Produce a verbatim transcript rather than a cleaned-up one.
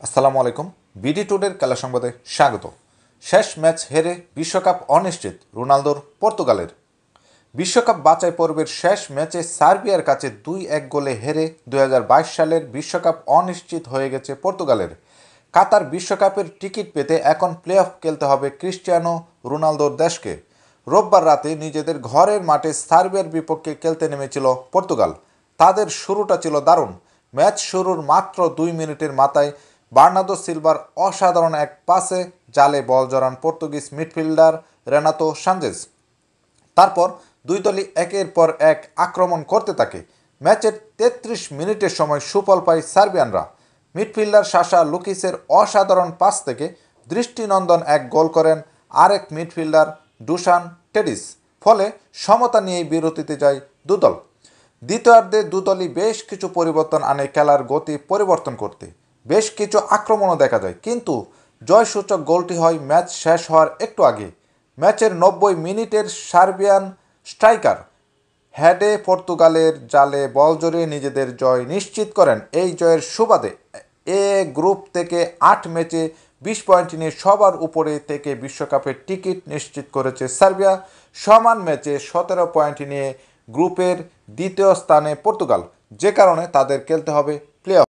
আসসালামু আলাইকুম। বিডি টুডের খেলা সংবাদে স্বাগত। শেষ ম্যাচ হেরে বিশ্বকাপ অনিশ্চিত রোনালদোর পর্তুগালের। বিশ্বকাপ বাছাই পর্বের শেষ ম্যাচে সার্বিয়ার কাছে দুই এক গোলে হেরে দুই হাজার বাইশ সালের বিশ্বকাপ অনিশ্চিত হয়ে গেছে পর্তুগালের। কাতার বিশ্বকাপের টিকিট পেতে এখন প্লে অফ খেলতে হবে ক্রিস্টিয়ানো রোনালদোর দেশকে। রোববার রাতে নিজেদের ঘরের মাঠে সার্বিয়ার বিপক্ষে খেলতে নেমেছিল পর্তুগাল। তাদের শুরুটা ছিল দারুণ। ম্যাচ শুরুর মাত্র দুই মিনিটের মাথায় বার্নার্দো সিলভার অসাধারণ এক পাসে জালে বল জড়ান পর্তুগিজ মিডফিল্ডার রেনাতো সানচেজ। তারপর দুই দলই একের পর এক আক্রমণ করতে থাকে। ম্যাচের তেত্রিশ মিনিটের সময় সুফল পায় সার্বিয়ানরা। মিডফিল্ডার সাশা লুকিসের অসাধারণ পাস থেকে দৃষ্টিনন্দন এক গোল করেন আরেক মিডফিল্ডার ডুশান টেডিস। ফলে সমতা নিয়েই বিরতিতে যায় দুদল। দ্বিতীয়ার্ধে দুদলই বেশ কিছু পরিবর্তন আনে খেলার গতি পরিবর্তন করতে। বেশ কিছু আক্রমণও দেখা যায়, কিন্তু জয়সূচক গোলটি হয় ম্যাচ শেষ হওয়ার একটু আগে। ম্যাচের নব্বই মিনিটের সার্বিয়ান স্ট্রাইকার হেডে পর্তুগালের জালে বল জড়িয়ে নিজেদের জয় নিশ্চিত করেন। এই জয়ের সুবাদে এ গ্রুপ থেকে আট ম্যাচে বিশ পয়েন্ট নিয়ে সবার উপরে থেকে বিশ্বকাপের টিকিট নিশ্চিত করেছে সার্বিয়া। সমান ম্যাচে সতেরো পয়েন্ট নিয়ে গ্রুপের দ্বিতীয় স্থানে পর্তুগাল, যে কারণে তাদের খেলতে হবে প্লে অফ।